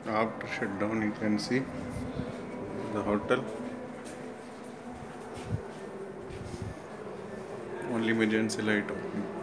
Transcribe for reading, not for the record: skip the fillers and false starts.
After shutdown, you can see the hotel. Only emergency light open.